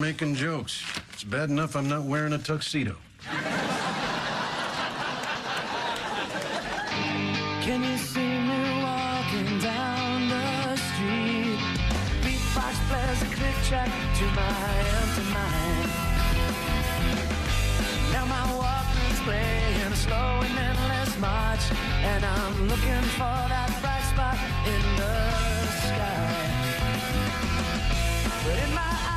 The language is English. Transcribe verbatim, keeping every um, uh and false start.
making jokes. It's bad enough I'm not wearing a tuxedo. Can you see me walking down the street? Beatbox plays a click track to my empty mind. Now my Walkman's playing a slow and endless march, and I'm looking for that bright spot in the sky. But in my